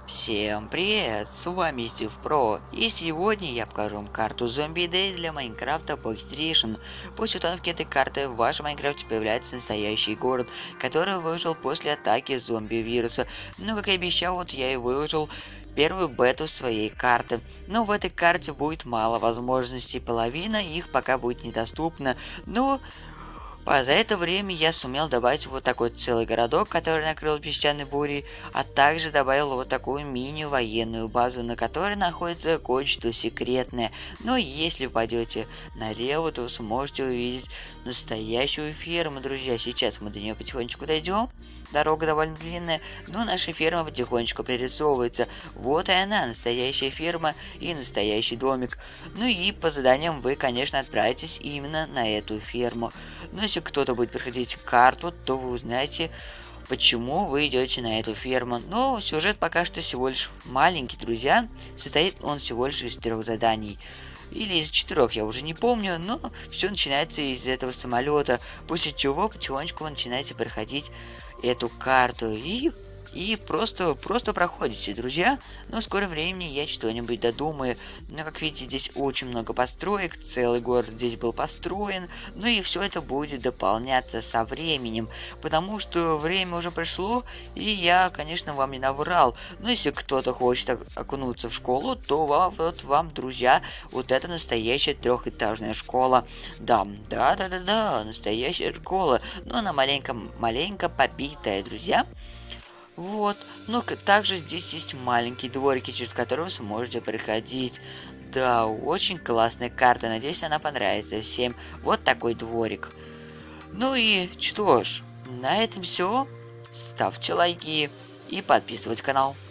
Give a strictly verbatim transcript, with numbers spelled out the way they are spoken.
Всем привет, с вами Стив Про, и сегодня я покажу вам карту Zombie Day для Майнкрафта Pocket Edition. После установки этой карты в вашем Майнкрафте появляется настоящий город, который выжил после атаки зомби-вируса. Ну, как и обещал, вот я и выложил первую бету своей карты. Но в этой карте будет мало возможностей, половина их пока будет недоступна, но... А за это время я сумел добавить вот такой целый городок, который накрыл песчаной бурей, а также добавил вот такую мини-военную базу, на которой находится кое-что секретное. Но если пойдете налево, то вы сможете увидеть настоящую ферму, друзья. Сейчас мы до нее потихонечку дойдем. Дорога довольно длинная, но наша ферма потихонечку пририсовывается. Вот и она, настоящая ферма и настоящий домик. Ну и по заданиям вы, конечно, отправитесь именно на эту ферму. Но если кто-то будет проходить карту, то вы узнаете, почему вы идете на эту ферму. Но сюжет пока что всего лишь маленький, друзья. Состоит он всего лишь из трех заданий. Или из четырех, я уже не помню, но все начинается из этого самолета, после чего потихонечку вы начинаете проходить эту карту и и просто просто проходите, друзья. Но в скором времени я что-нибудь додумаю. Но как видите, здесь очень много построек, целый город здесь был построен. Ну и все это будет дополняться со временем, потому что время уже пришло, и я, конечно, вам не наврал. Но если кто-то хочет окунуться в школу, то вам, вот вам, друзья, вот это настоящая трехэтажная школа. Да, да, да, да, да, настоящая школа, но она маленько, маленько побитая, друзья. Вот, но также здесь есть маленькие дворики, через которые вы сможете проходить. Да, очень классная карта, надеюсь, она понравится всем. Вот такой дворик. Ну и что ж, на этом все. Ставьте лайки и подписывайтесь на канал.